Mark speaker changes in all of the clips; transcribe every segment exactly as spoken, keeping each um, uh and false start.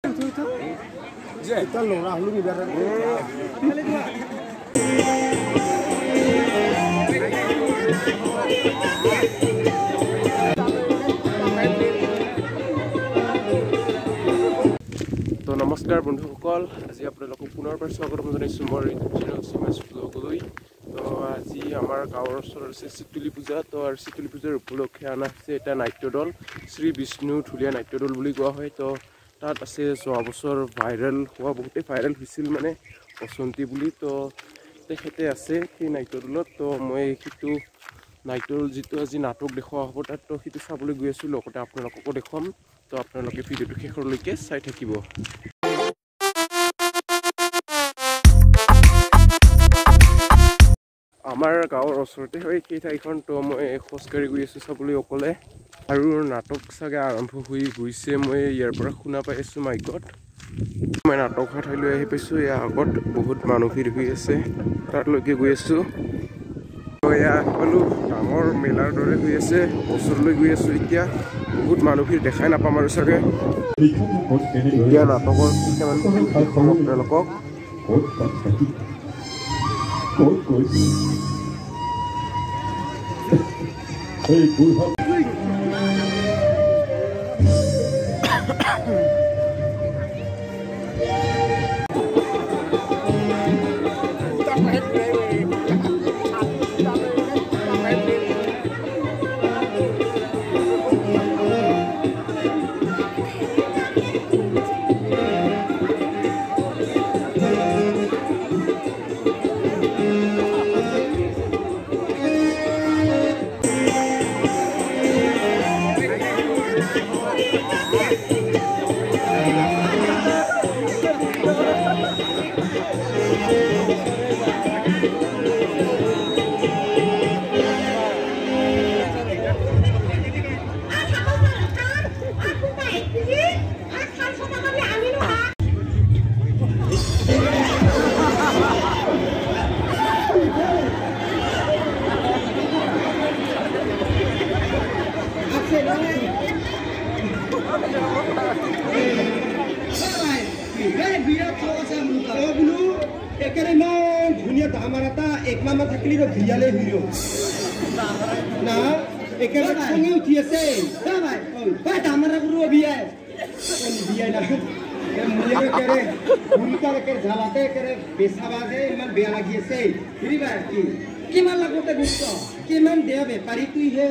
Speaker 1: Kita lorah lu nih biar.
Speaker 2: তো নমস্কাৰ বন্ধুসকল, আজি আপোনালোকক পুনৰ বাৰ স্বাগতম জনাইছোঁ মোৰ ইউটিউব চেনেল চিমাছ ব্লগলৈ। তো আজি আমাৰ গাঁৱৰ ওচৰত আছে চিতুলি পূজা। তো আৰু চিতুলি পূজাৰ উপলক্ষে অনা হৈছে এটা নাট্যদল, শ্ৰী বিষ্ণু ঢুলীয়া নাট্যদল বুলি কোৱা হয়। তো তাত আছে যোৱা বছৰ ভাইৰেল হোৱা, বহুতেই ভাইৰেল হৈছিল মানে বসন্তী বুলি। তো তেখেতে আছে সেই নাট্যদলত। তো মই সেইটো নাট্যদল যিটো আজি নাটক দেখুওৱা হ'ব তাত, তো সেইটো চাবলৈ গৈ আছোঁ, লগতে আপোনালোককো দেখুৱাম। তো আপোনালোকে ভিডিঅ'টো শেষলৈকে চাই থাকিব। আমাৰ গাঁৱৰ ওচৰতে হয় সেই ঠাইখন। তো মই খোজকাঢ়ি গৈ আছোঁ চাবলৈ অকলে, আৰু নাটক চাগে আৰম্ভ হৈ গৈছে। মই ইয়াৰ পৰা শুনা পাই আছোঁ মাইকত। মই নাটক হোৱা ঠাইলৈ আহি পাইছোঁ। ইয়াৰ আগত বহুত মানুহ ভিৰ হৈ আছে, তাতলৈকে গৈ আছোঁ। এয়া সকলো ডাঙৰ মেলাৰ দৰে হৈ আছে, ওচৰলৈ গৈ আছোঁ। এতিয়া বহুত মানুহ ভিৰ দেখাই নাপাম আৰু চাগে। এতিয়া নাটকৰ কেইটামান দেখুৱাম আপোনালোকক।
Speaker 1: ধুনীয়া ডাঙৰ এটা এক মাহ থাকিলে ভিয়ালে ভিডিঅ' না একেবাৰে খঙে উঠি আছে। ডাঙৰ কৰো বিয়াই বিয়াই না একেবাৰে ভুলকাৰ একেবাৰে ঝালাতে একেবাৰে বেচাবা যে ইমান বেয়া লাগি আছে। বুজিবা কি কিমান লাগতে গুৰুত্ব কিমান দেয়া বেপাৰী তুইহে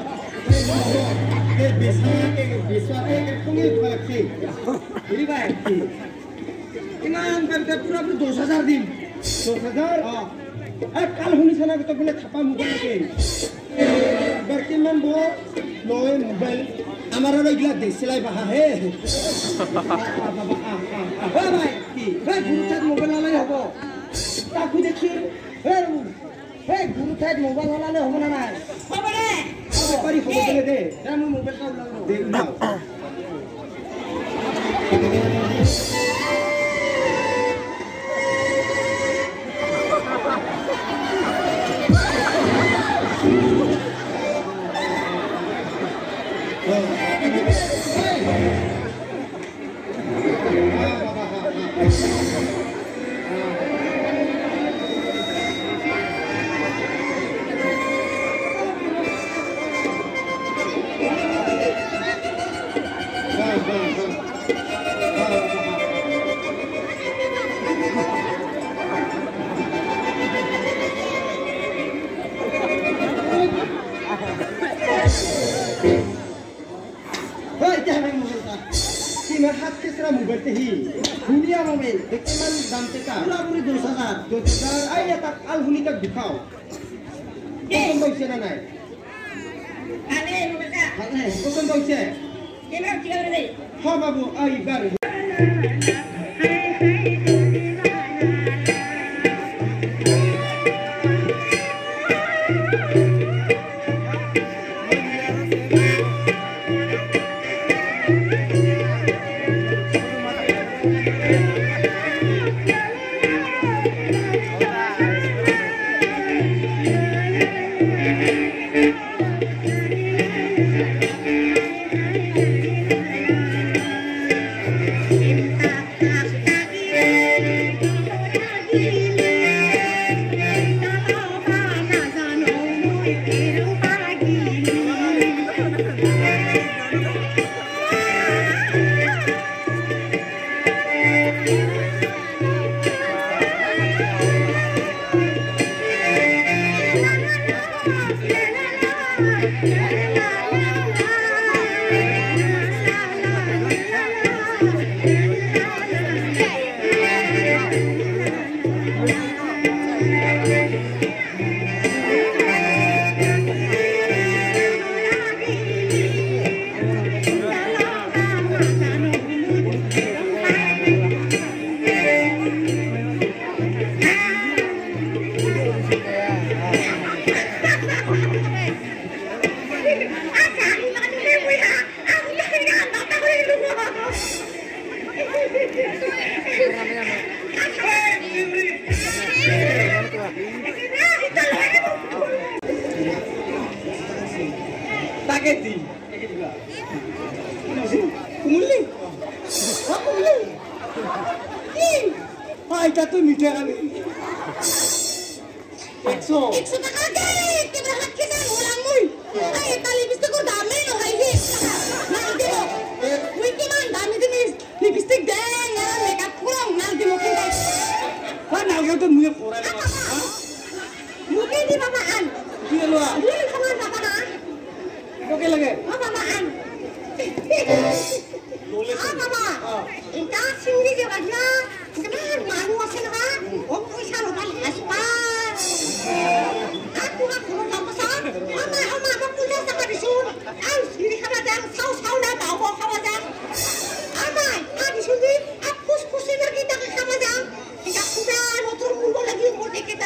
Speaker 1: বেচাকে বেচোৱাতে খঙে উঠিব লাগছে। বুজিবা কি কিমান পুৰা পুৰি দহ হাজাৰ দিম। দহ হাজাৰ কাল শুনিছা না গোটেই বোলে থাপা মোবাইল লাগে এবাৰ কিমান ব লয় মোবাইল আমাৰ আৰু এইবিলাক দেশ চিলাই বাহা হে কি গুৰু ঠাইত মোবাইল হলে হ'ব তাকো দেখি সেই গুৰু ঠাইত মোবাইল হলালে হ'ব না নাই বেপাৰী হ'ব বোলে দে মই মোবাইলটা ওলাব মোবাইলতে সি ধুনীয়া মোবাইল কিমান দাম টেকা পুৰা পুৰি দহ হাজাৰ দহ হাজাৰ আই তাক আল শুনি তাক দেখাও পচন্দ হৈছে না নাই পচন্দ হৈছে হ বাবু এইবাৰ
Speaker 3: Thank you.
Speaker 1: তাকে দি কুমুলি কুমুলি এটা তো মিঠে খাবি একশো
Speaker 3: একশো টাকা দে কেবল হাত খেতে বললাম মুই এই এটা লিপস্টিক এর দাম নেই নয় হে না দেব মুই কি মান দামি জিনিস লিপস্টিক দে না মেকআপ করম না দেব কিন্তু
Speaker 1: হ্যাঁ না ওটা তো মুয়ে পড়াই না
Speaker 3: মুকে দি বাবা আন
Speaker 1: কি হলো
Speaker 3: মুই খাবার বাবা না
Speaker 1: ওকে লাগে
Speaker 3: ও বাবা আন ও বাবা এটা সিঙ্গি যে বাজা কেমন মানুষ আছে না ও পয়সা লোকাল হাসপা aku nak kurang apa sah? Ama ama ama punya sama di sini. Aku sini kena jam sau sau nak tahu kau jam. Ama, aku di sini aku kusi lagi tak kena jam. Kita sudah motor mundur lagi motor kita.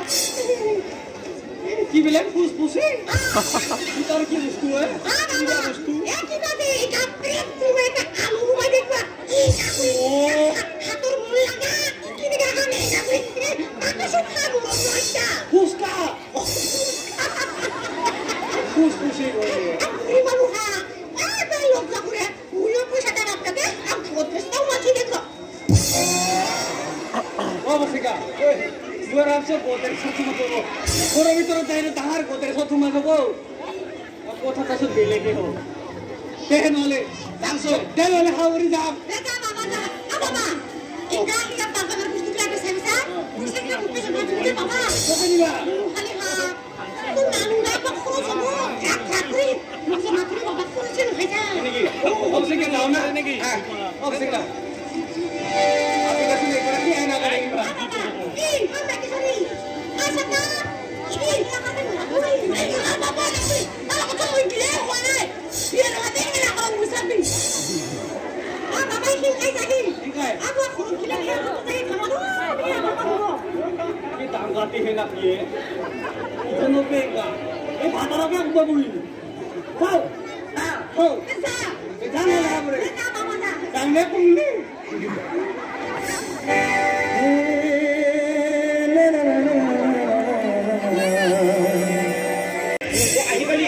Speaker 1: কি বলে ফুস ফুসে তোর কি বস্তু है
Speaker 3: Ah mama, ya kita deh ikat pelet tuh mereka kamu rumah deh gua. Oh, atur mulai lagi. Kini gak kena tapi aku suka dulu aja.
Speaker 1: ফুসকা ফুস ফুসে
Speaker 3: Aku malu ha. Ada yang tak boleh. Punya puasa tak dapat deh. Aku terus tahu macam ni kok.
Speaker 1: ও বসিকা ওই দুয়ার আছে কোতের সাথে মতো ওর ভিতরে তাইরে তাহার কোতের সাথে মতো গো কথা কাছে দিলে কি হো দেখ নলে জানছো দেখ নলে হাওরি যাব
Speaker 3: Dah mama dah. Apa mama? Ingat kita bangga berbusuk lagi saya. Bisa kita buka sebab itu mama.
Speaker 1: Okay নিবা
Speaker 3: Kali ha. Tu nanu dah pak kurus semua. Jak jakri. Masa mati bapak kurusin aja.
Speaker 1: নাকি ও বসিকা নাও না নাকি হ্যাঁ ও বসিকা আপনি কাছে একবার কি আয়না করে নিবা
Speaker 3: Ih, mana kisah Asal tak? Ih, apa ni? Apa apa ni? Kalau kau tahu ini dia mana? Dia nak tengok nak kalau musab ni. Apa apa ini kai tadi? Apa aku kira kira aku tadi kamu tu? Dia apa kamu?
Speaker 1: কি দাম গাতি হে না দিয়ে কোনো পেঙ্গা এই ভাতারা কে বাবুই যাও হ্যাঁ হো
Speaker 3: Besar.
Speaker 1: জানা না বলে
Speaker 3: Besar mama dah.
Speaker 1: জানলে কুমলি আহি বলি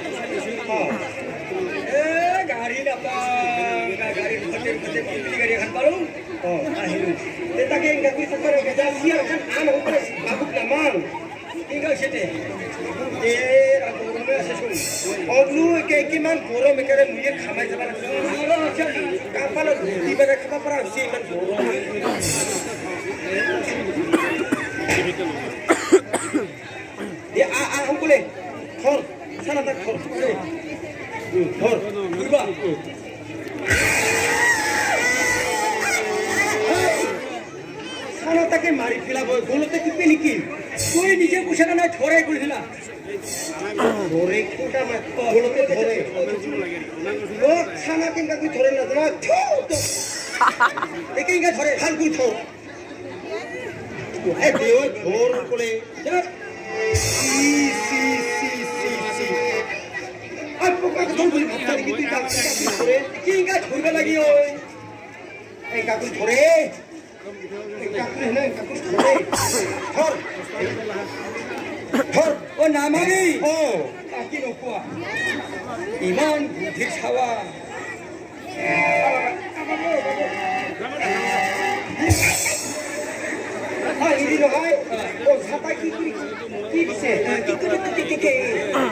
Speaker 1: এ গাড়ি লাপা গাড়ি ফটে ফটে কুমলি গাড়ি খান পারো ও আহিলু তে তাকে ইংগা কি সরে গেজা সিয়ার খান আন উপরে বাবুক নামাং ইংগা সেতে এ আগরমে আছে শুন অগলু কে কি মান গরম একারে মুয়ে খামাই যাবা না কাপালো দিবারে খাবা পারা সে মান গরম এ আ আ অঙ্কুলে খর সানা তা খর খর বুঝবা সানা তাকে মারি ফেলাবো গোলতে কি পেলি কি তুই নিজে পুষাটা না ঠরে কইছিলা ধরে কোটা মা গোলতে ধরে ও সানা কিংবা তুই ধরে না তোমার একে ইঙ্গা ধরে হাল কুই থো এ দেও ধর কোলে যা সি সি সি সি সি আর পোকা ধর বলি ভাবতা কি তুই কাজ করে কি ইঙ্গা ধরবে লাগি ওই এই কাকু ধরে এই কাকু না কাকু ধরে ধর ধর ও নামারি ও কি নকুয়া ইমান বুদ্ধি ছাওয়া হ্যাঁ ইদি নহয় ও ছাতা কি কি কি দিছে কি করে কি কি কি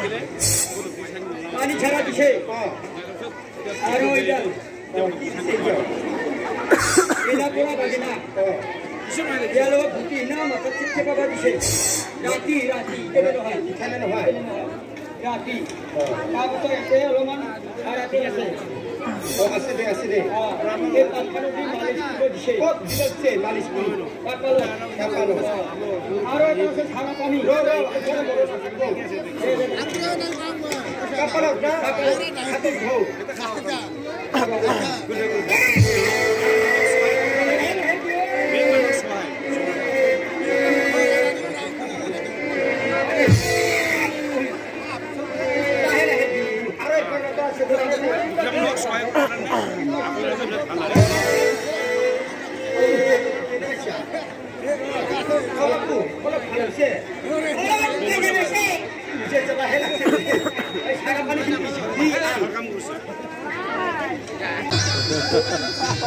Speaker 1: পানি ছাড়া দিছে আর ওইটা কি দিছে এলা পোড়া বাজে না ইয়ালো ভুটি না মাথা চিপকে বাবা দিছে রাতি রাতি কেন হয় কেন হয় রাতি তারপর এতে অলমান রাতি আছে ও আছে দে আছে দে এই পালখানো দি মালিশ করে দিছে ও দিছে মালিশ করে কাপালো কাপালো আর এটা আছে ঠান্ডা পানি রো রো এখানে বড় কাপালো না হাতে ধো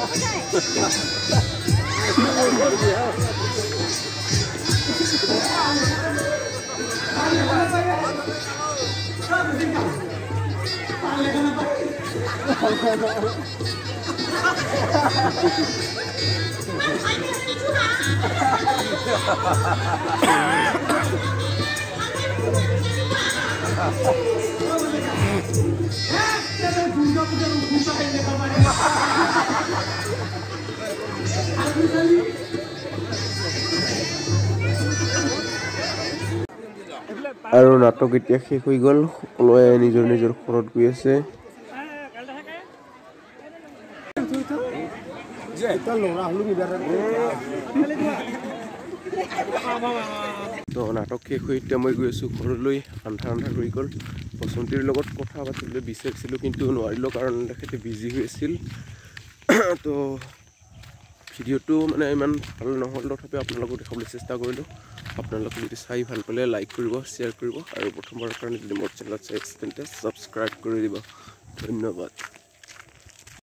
Speaker 2: আৰু নাটক এতিয়া শেষ হৈ গ'ল সকলোৱে নিজৰ নিজৰ ঘৰত গৈ আছে তো নাটক শেষ হৈ এতিয়া মই গৈ আছোঁ ঘৰলৈ আন্ধাৰ আন্ধাৰ হৈ গ'ল বসন্তীৰ লগত কথা পাতিবলৈ বিচাৰিছিলোঁ কিন্তু নোৱাৰিলোঁ কাৰণ তেখেতে বিজি হৈ আছিল তো ভিডিঅ'টো মানে ইমান ভাল নহ'ল তথাপি আপোনালোকক দেখাবলৈ চেষ্টা কৰিলোঁ আপোনালোকে যদি চাই ভাল পালে লাইক কৰিব শ্বেয়াৰ কৰিব আৰু প্ৰথমবাৰৰ কাৰণে যদি মোৰ চেনেলত চাই তেন্তে ছাবস্ক্ৰাইব কৰি দিব ধন্যবাদ।